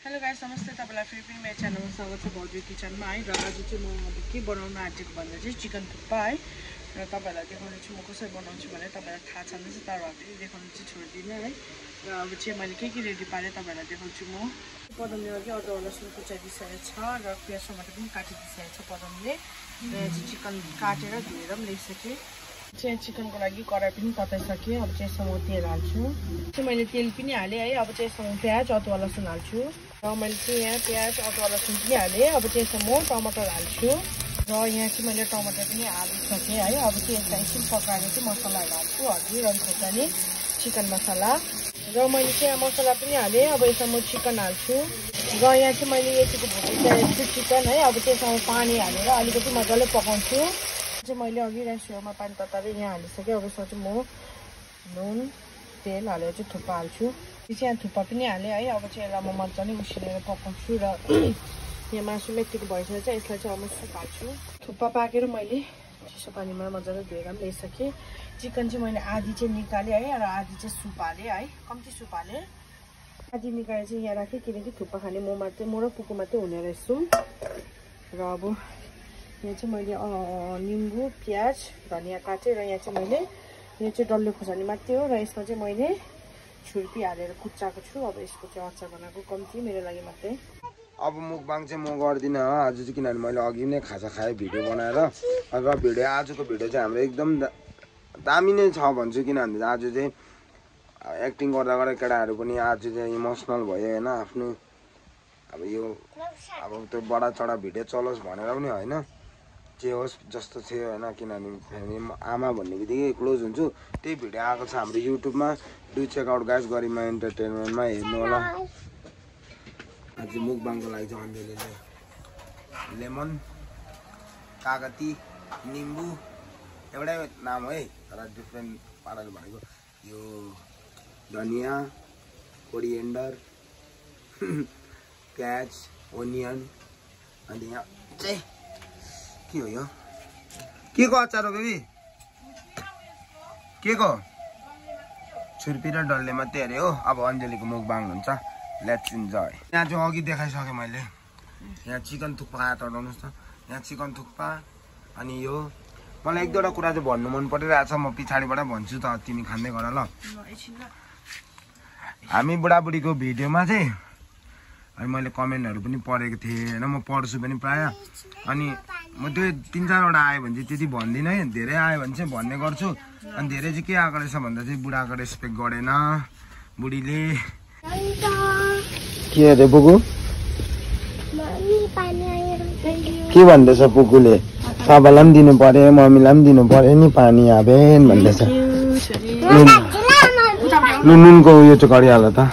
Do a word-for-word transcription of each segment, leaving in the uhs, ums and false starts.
Hello guys नमस्ते तपाईलाई फेरि पनि मेरो च्यानलमा स्वागत छ भौजी किचनमा है। र आज चाहिँ म अब के बनाउन आँटेको भन्दा चाहिँ चिकन थुक्पा है। र तपाईलाई देखाउने छु म कसरी बनाउँछु भने तपाईलाई थाहा छैन चाहिँ तर भए देखाउनु चाहिँ छोड्दिनँ है। र अब चाहिँ मैले के के रेडी पारेँ तपाईलाई देखाउँछु म। पदमले अघि अदुवा लसुन कुचाइदिइसकेको छ र प्याज टमाटर पनि काटिदिइसकेको छ पदमले। र चाहिँ चिकन काटेर धोएर पनि ल्याइसकेँ। चाहिँ चिकनको लागि कराई पनि तताइसकेँ। अब चाहिँ यसमा म तेल हाल्छु। चाहिँ मैले तेल पनि हालेँ है। अब चाहिँ यसमा म प्याज अदुवा लसुन हाल्छु। र मैले चाहिँ यहाँ प्याज अदुवा लसुन पनि हालेँ। अब चाहिँ यसमा म टमाटर हाल्छु। र यहाँ चाहिँ मैले टमाटर पनि हालिसकेँ है। अब चाहिँ यसलाई एकछिन पकाएर चाहिँ मसलाहरू हाल्छु। हर्दी रङ खोर्सानी चिकन मसला। र मैले चाहिँ यहाँ मसला पनि हालेँ। अब यसमा म चिकन हाल्छु। र यहाँ चाहिँ मैले यतिको भुटिसकेको छु चिकन है। अब चाहिँ यसमा पानी हालेर अलिकति मजाले पकाउँछु। चाहिँ मैले अघि राइसमा पानी तताएर यहाँ हालिसकेँ। अब यसमा चाहिँ म नुन तेल हालेर चाहिँ थुक्पा हाल्छु। यो चाहिँ यहाँ थुक्पा पनि हालेँ है। अब चाहिँ यसलाई म मजाले उसिनेर पकाउँछु। र यहाँ मासु यतिको भइसकेर चाहिँ यसलाई चाहिँ अब म सुप हाल्छु। थुक्पा पाकेर मैले चिसो पानीमा मजाले धोएर पनि ल्याइसकेँ। चिकन चाहिँ मैले आधी चाहिँ निकालेँ है। र आधी चाहिँ सुप हालेँ है। कम्ती सुप हालेँ। आधी निकालेर चाहिँ यहाँ राखेँ किनकि थुक्पा खाने म मात्रै म र पुकु मात्रै हुने रहेछु। र अब यहाँ चाहिँ मैले निम्बु प्याज धनियाँ काटेँ। र यहाँ चाहिँ मैले यो चाहिँ डल्ले खोर्सानी मात्रै हो। र यसमा चाहिँ मैले छुर्पी हालेर कुच्चाएको छु। अब यसको चाहिँ अचार बनाएको कम्ती मेरो लागि मात्रै। अब मुखबाङ चाहिँ म गर्दिनँ आज चाहिँ किनभने मैले अघि नै खाजा खाएँ भिडियो बनाएर। र भिडियो आजको भिडियो चाहिँ हाम्रो एकदम दामी नै छ भन्छु। किनभने आज चाहिँ एक्टिङ गर्दा गर्दा केटाहरू पनि आज चाहिँ इमोसनल भयो होइन। आफ्नो अब यो अब त्यो बडा चढा भिडियो चलोस् भनेर पनि होइन, जे होस् जस्तो थियो होइन। किनभने फ्यामिली आमा भन्ने बित्तिकै क्लोज हुन्छु। त्यही भिडियो आएको छ हाम्रो युट्युबमा। Do check out guys Garima इन्टरटेनमेन्टमा हेर्नु होला। आज मुखबाङको लागि चाहिँ अन्जलीले लेमन कागती निम्बु एउटै नाम है तर डिफ्रेन्ट पाराले भनेको यो धनियाँ कोरिएन्डर प्याज ओनियन अनि यहाँ चाहिँ के हो यो के को अचार हो बेबी के को छुर्पी र डल्ले मात्रै अरे हो। अब अन्जलीको मुखबाङ हुन्छ। Let's enjoy. यहाँ चाहिँ अघि देखाइसकेँ मैले। यहाँ चिकन थुक्पा खाएर तर्दाउनुहोस् न। यहाँ चिकन थुक्पा अनि यो मलाई एक दुईवटा कुरा चाहिँ भन्नु मन परिरहेछ। म पछाडिबाट भन्छु त तिमी खाँदै गर ल। हामी बुढाबुढीको भिडियोमा चाहिँ अनि मैले कमेन्टहरू पनि पढेको थिएँ होइन। म पढ्छु पनि प्रायः। अनि म त्यो तिन चारवटा आयो भने चाहिँ त्यति भन्दिनँ है। धेरै आयो भने चाहिँ भन्ने गर्छु। अनि धेरै चाहिँ के आएको रहेछ भन्दा चाहिँ बुढाको रेस्पेक्ट गरेन बुढीले। के अरे पुकु के भन्दैछ पुकुले? सबैलाई पनि दिनु पर्यो मम्मीलाई पनि दिनु पर्यो नि पानी हाबेन भन्दैछ। नुनको उयो चाहिँ गरिहाल त।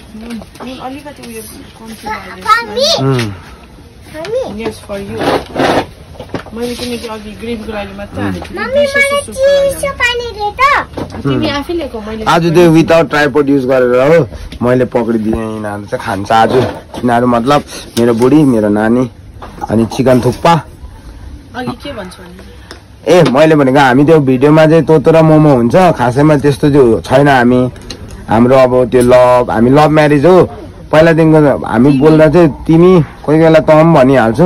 मैले किनकि अघि ग्रेभीको लागि मात्रै आज त्यो विदाउट ट्राइपोड युज गरेर हो मैले पक्रिदिएँ। यिनीहरू चाहिँ खान्छ आज। यिनीहरू मतलब मेरो बुढी मेरो नानी अनि चिकन थुक्पा। ए मैले भनेको हामी त्यो भिडियोमा चाहिँ तोतो र मोमो हुन्छ खासैमा त्यस्तो चाहिँ छैन। हामी हाम्रो अब त्यो लभ हामी लभ म्यारेज हो। पहिलादेखिको हामी बोल्दा चाहिँ तिमी कोही बेला त पनि भनिहाल्छु।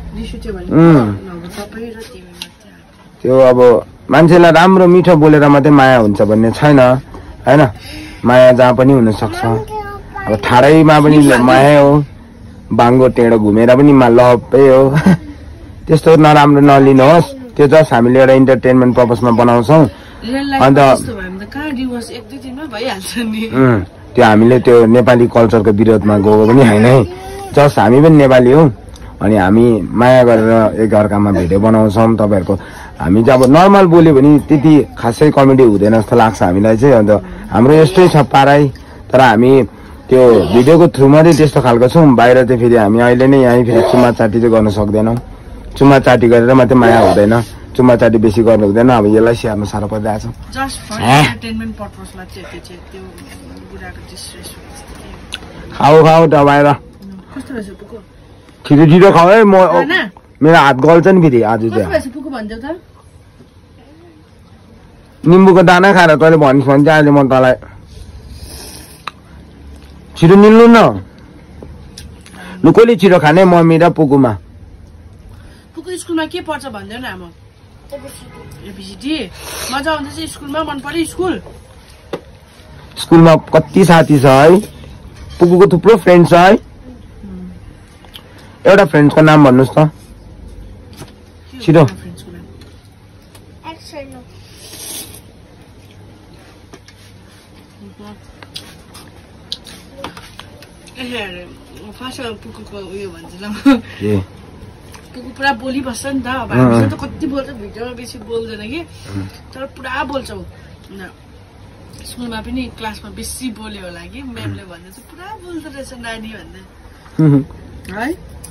त्यो अब मान्छेलाई राम्रो मिठो बोलेर मात्रै माया हुन्छ भन्ने छैन होइन। माया जहाँ पनि हुनसक्छ। अब ठाडैमा पनि माया हो। बाङ्गो टेढो घुमेर पनि लभै हो। त्यस्तो नराम्रो नलिनुहोस्। त्यो जस्ट हामीले एउटा इन्टरटेनमेन्ट पर्पजमा बनाउँछौँ। अन्त त्यो हामीले त्यो नेपाली कल्चरको विरोधमा गएको पनि होइन है। जस्ट हामी पनि नेपाली हौ अनि हामी माया गरेर एकअर्कामा भिडियो बनाउँछौँ। तपाईँहरूको हामी जब नर्मल बोल्यो भने त्यति खासै कमेडी हुँदैन जस्तो लाग्छ हामीलाई चाहिँ। अन्त हाम्रो यस्तै छ पाराई। तर हामी त्यो भिडियोको थ्रुमा चाहिँ त्यस्तो खालको छौँ। बाहिर चाहिँ फेरि हामी अहिले नै यहीँ फेरि चुम्मा चाटी चाहिँ गर्न सक्दैनौँ। चुम्मा चाटी गरेर मात्रै माया हुँदैन। चुम्मा चाटी बेसी गर्नु हुँदैन। अब यसलाई स्याहार्नु साह्रो परिरहेछ। खाऊ खाऊ दबाएर छिटो छिटो खाऊ है। म मेरो हात गल्छ नि फेरि आज चाहिँ। निम्बुको दाना खाएर तैँले भनिस् भने चाहिँ अहिले म तँलाई छिटो निल्नु न। लु कसले छिटो खाने मम्मी र पुकुमा पुकु स्कुलमा के पढ्छ भन्दैन आमा एबिसिडी मजा आउँदैछ स्कुलमा मन पर्यो स्कुल स्कुलमा कति साथी छ है पुकुको थुप्रो फ्रेन्ड छ है एउटा फ्रेन्ड्सको नाम भन्नुहोस् त छिटो फास्टमा पुकुको उयो भन्छ ल पुकु पुरा बोलिबस्छ नि त अब हामीसँग त कति बोल्छ भिडियोमा बेसी बोल्दैन कि तर पुरा बोल्छ स्कुलमा पनि क्लासमा बेसी बोल्यो होला कि म्यामले भन्दै चाहिँ पुरा बोल्दो रहेछ नानी भन्दै है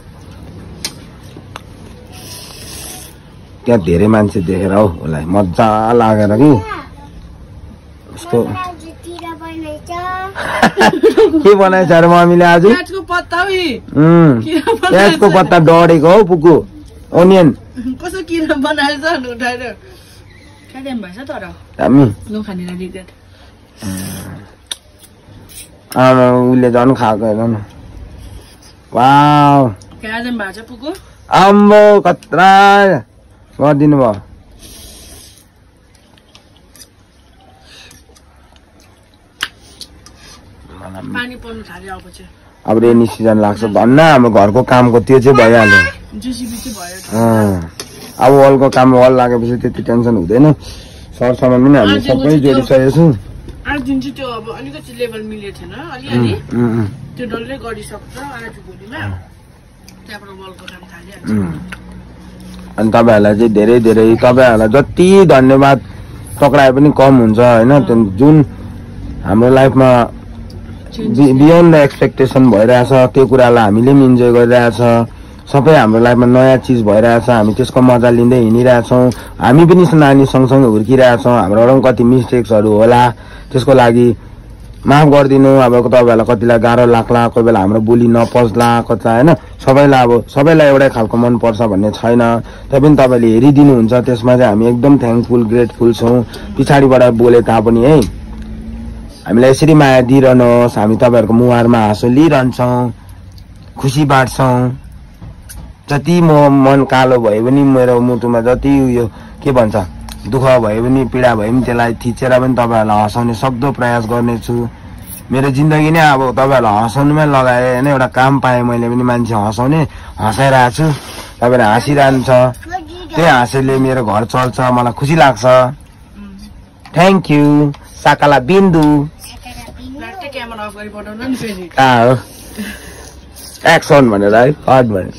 त्यहाँ धेरै मान्छे देखेर हौ उसलाई मजा लागेर कि उसको के बनाएछ अरे मम्मीले आज प्याजको पत्ता प्याजको पत्ता डढेको हौ पुकु ओनियन कसो किरा बनाएछ उठाएर खाइदिनु भएछ तर हामी नखानेर रिग्रेट आमा उसले झन् खाएको हेर न वाउ खाइदिनु भएको छ पुकु आम्बो कत्रा गरिदिनु भयो पानी पर्नु थाल्यो अब चाहिँ अब रेनी सिजन लाग्छ धन्न हाम्रो घरको कामको त्यो चाहिँ भइहाल्यो जेसीबी चाहिँ भयो अब वलको काम वल लागेपछि त्यति टेन्सन हुँदैन सरसामान पनि हामी सबै जोडिसकेको छु आज जुन चाहिँ त्यो अब अलिकति लेभल मिलेको थिएन अलिअलि त्यो डल्लै गरिसक्छ आज भोलिमा त्यहाँबाट वलको काम थालिहाल्छ अनि तपाईँहरूलाई चाहिँ धेरै धेरै तपाईँहरूलाई जति धन्यवाद पक्राए पनि कम हुन्छ होइन जुन हाम्रो लाइफमा बियोन्ड द एक्सपेक्टेसन भइरहेछ त्यो कुरालाई हामीले पनि इन्जोय गरिरहेछ सबै हाम्रो लाइफमा नयाँ चिज भइरहेछ हामी त्यसको मजा लिँदै हिँडिरहेछौँ हामी पनि नानी सँगसँगै हुर्किरहेछौँ हाम्रोबाट पनि कति मिस्टेक्सहरू होला त्यसको लागि माफ गरिदिनु अब तपाईँहरूलाई कतिलाई गाह्रो लाग्ला कोही बेला हाम्रो बोली नपच्ला कता होइन सबैलाई अब सबैलाई एउटै खालको मनपर्छ भन्ने छैन तैपनि तपाईँले हेरिदिनुहुन्छ त्यसमा चाहिँ हामी एकदम थ्याङ्कफुल ग्रेटफुल छौँ पछाडिबाट बोले तापनि है हामीलाई यसरी माया दिइरहनुहोस् हामी तपाईँहरूको मुहारमा हाँसो लिइरहन्छौँ खुसी बाँड्छौँ जति म मन कालो भए पनि मेरो मुटुमा जति उयो के भन्छ दुःख भए पनि पीडा भए पनि त्यसलाई थिचेर पनि तपाईँहरूलाई हँसाउने सक्दो प्रयास गर्नेछु मेरो जिन्दगी नै अब तपाईँहरूलाई हँसाउनुमै लगाएँ होइन एउटा काम पाएँ मैले पनि मान्छे हँसाउने हँसाइरहेको छु तपाईँले हाँसिरहन्छ त्यही हाँसोले मेरो घर चल्छ मलाई खुसी लाग्छ थ्याङ्क यू साकाला बिन्दु एक्सन भनेर है हट भने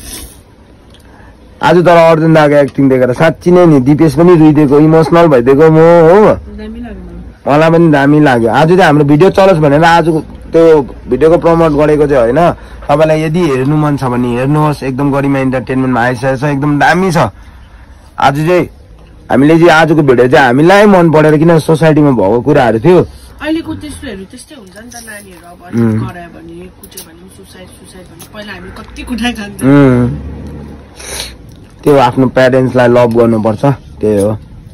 आज तर अर्जुन दाको एक्टिङ देखेर साँच्ची नै नि दिपेश पनि रुइदिएको इमोसनल भइदिएको म हो मलाई पनि दामी लाग्यो आज चाहिँ हाम्रो भिडियो चलोस् भनेर आज त्यो भिडियोको प्रमोट गरेको चाहिँ होइन तपाईँलाई यदि हेर्नु मन छ भने हेर्नुहोस् एकदम गरिमा इन्टरटेनमेन्टमा आइसकेको छ एकदम दामी छ आज चाहिँ हामीले चाहिँ आजको भिडियो चाहिँ हामीलाई मन परेर किन सोसाइटीमा भएको कुराहरू थियो अहिलेको त्यस्तोहरू त्यस्तै हुन्छ नि त नानीहरू अब करायो भने कुट्यो भने सुसाइड सुसाइड भने पहिला हामी कति कुटाइ खान्थ्यौँ त्यो आफ्नो प्यारेन्ट्सलाई लभ गर्नुपर्छ त्यही हो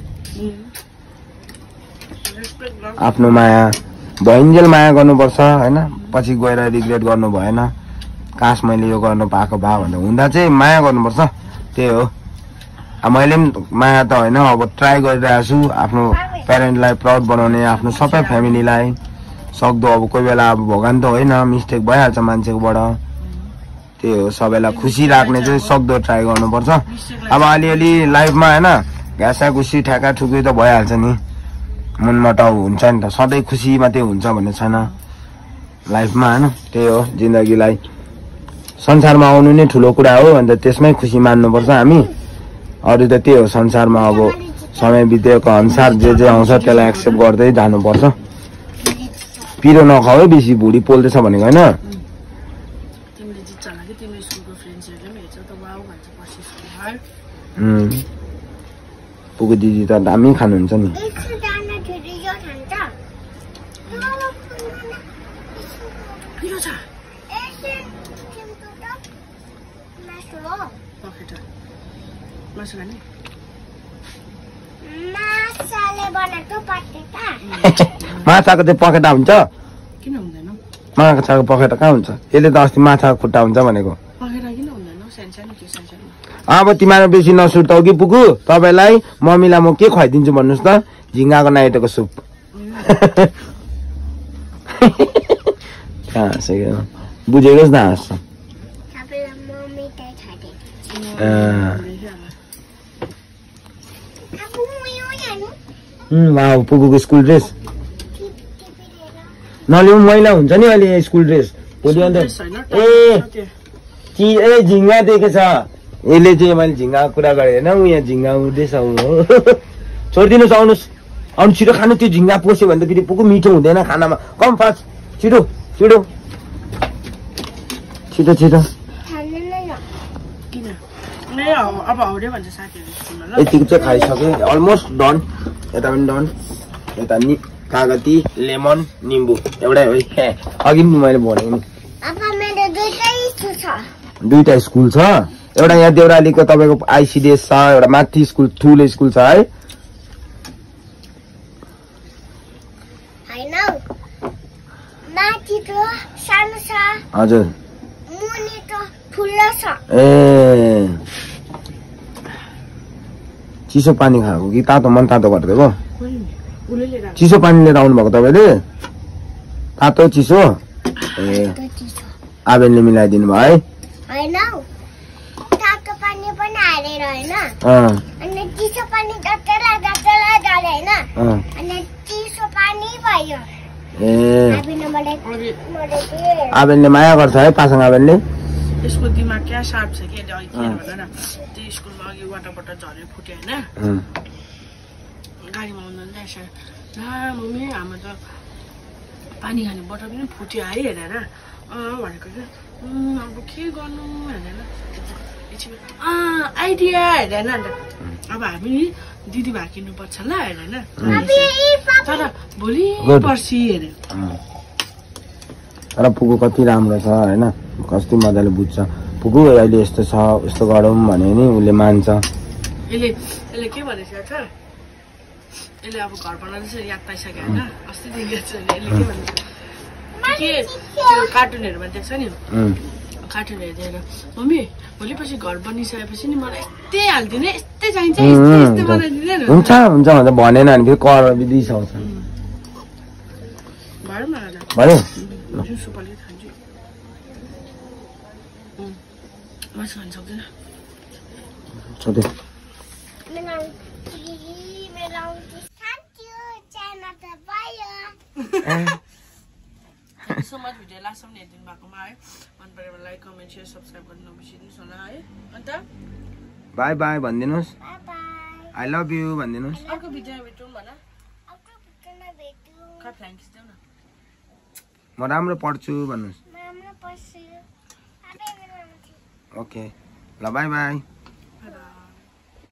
आफ्नो माया भइन्जेल माया गर्नुपर्छ होइन पछि गएर रिग्रेट गर्नु भएन काश मैले यो गर्नु पाएको भए भनेर हुँदा चाहिँ माया गर्नुपर्छ त्यही हो मैले पनि माया त होइन अब ट्राई गरिरहेको छु आफ्नो प्यारेन्टलाई प्राउड बनाउने आफ्नो सबै फ्यामिलीलाई सक्दो अब कोही बेला अब भगवान त होइन मिस्टेक भइहाल्छ मान्छेकोबाट त्यही हो सबैलाई खुसी राख्ने चाहिँ सक्दो ट्राई गर्नुपर्छ अब अलिअलि लाइफमा होइन घाँसा खुसी ठ्याका ठुकी त भइहाल्छ नि मनमटाउ हुन्छ नि त सधैँ खुसी मात्रै हुन्छ भन्ने छैन लाइफमा होइन त्यही हो जिन्दगीलाई संसारमा आउनु नै ठुलो कुरा हो अन्त त्यसमै खुसी मान्नुपर्छ हामी अरू त त्यही हो संसारमा अब समय बितेको अनुसार जे जे आउँछ त्यसलाई एक्सेप्ट गर्दै जानुपर्छ पिरो नखाऊ है बेसी भुँडी पोल्दैछ भनेको होइन पुगु दिदी त दामी खानुहुन्छ नि माछाको चाहिँ पखेटा हुन्छ किन हुँदैन माछाको पखेटा कहाँ हुन्छ? यसले त अस्ति माछाको खुट्टा हुन्छ भनेको। पखेटा किन हुँदैन सानो सानो त्यो सानो सानो अब तिमीहरू बेसी नसुर्ताउ कि पुगु। तपाईँलाई मम्मीलाई म के खुवाइदिन्छु भन्नुहोस् त? झिङ्गाको नाइटोको सुप। कहाँ हाँसेको बुझेकोस् न हाँस्छ। पुगुको स्कुल ड्रेस नल्याउ मैला हुन्छ नि अहिले स्कुल ड्रेस भोलि अन्त। ए चि ए झिङ्गा देखेछ यसले चाहिँ मैले झिङ्गाको कुरा गरेँ होइन। ऊ यहाँ झिङ्गा उठ्दैछ ऊ छोडिदिनुहोस् आउनुहोस् आउनु छिटो खानु। त्यो झिङ्गा पस्यो भने त फेरि पुगु मिठो हुँदैन खानामा। कम फास्ट छिटो छिटो छिटो छिटो। अब आउँदै भन्छ साथीहरू स्कुलमा ल। यतिको चाहिँ खाइसकेँ अलमोस्ट डन। यता पनि डन। यता नि कागती लेमन निम्बु एउटै हो है। अघि पनि मैले भनेको नि दुईटा स्कुल छ। एउटा यहाँ देउरालीको तपाईँको आइसिडिएस छ, एउटा माथि स्कुल ठुलो स्कुल छ है। हजुर ए चिसो पानी खाएको कि तातो मन तातो गरिदिएको? चिसो पानी लिएर आउनु भएको तपाईँले? तातो चिसो ए आबेनले मिलाइदिनु भयो है। ए आबेनले माया गर्छ है पासाङ आबेनले। यसको दिमाग क्या सार्प छ कि अघि भन न। त्यो स्कुलमा अघि वाटर बटल झरेर फुट्यो होइन। गाडीमा आउँदा रहेछ ला मम्मी हाम्रो त पानी खाने बटल पनि फुट्यो है हेरेर अँ भनेको क्या। अब के गर्नु हेरेर आइडिया हेरेन अन्त अब हामी नि दिदी भए किन्नुपर्छ ल हेरेन। तर भोलि पर्सि हेरे र पुगु कति राम्रो छ होइन। कति मजाले बुझ्छ पुगु। अहिले यस्तो छ यस्तो गरौँ भने नि उसले मान्छ। यसले यसले के भनेको छ यसले अब घर बनाउँदैछ याद पाइसक्यो होइन। अस्तिदेखि यसले के भन्छ के त्यो कार्टुनहरूमा देख्छ नि कार्टुन हेरेर मम्मी भोलि पछि घर बनिसकेपछि नि मलाई यस्तै हालिदिने यस्तै चाहिन्छ यस्तै यस्तै बनाइदिने हुन्छ हुन्छ भन्छ भनेन भने फेरि कर रिसाउँछ भयो। सुपारी खान्छु मासु खान सक्दैन। सोधे सो मच भिडियो लास्टसम्म हेरिदिनु भएकोमा है। मन पऱ्यो भने लाइक कमेन्ट सेयर सब्सक्राइब गर्नु नबिर्सिदिनुहोस् होला है। अन्त बाई बाई भनिदिनुहोस्। आई लभ यु भनिदिनुहोस्। अर्को भिडियोमा भेटौँ भन। म राम्रो पढ्छु भन्नुहोस्। ओके ल बाई बाई।